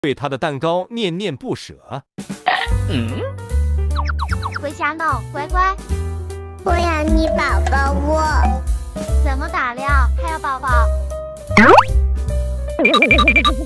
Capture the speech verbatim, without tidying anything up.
对他的蛋糕念念不舍。 嗯， 别瞎闹，乖乖。 我要你抱抱我。 怎么打量？还要抱抱？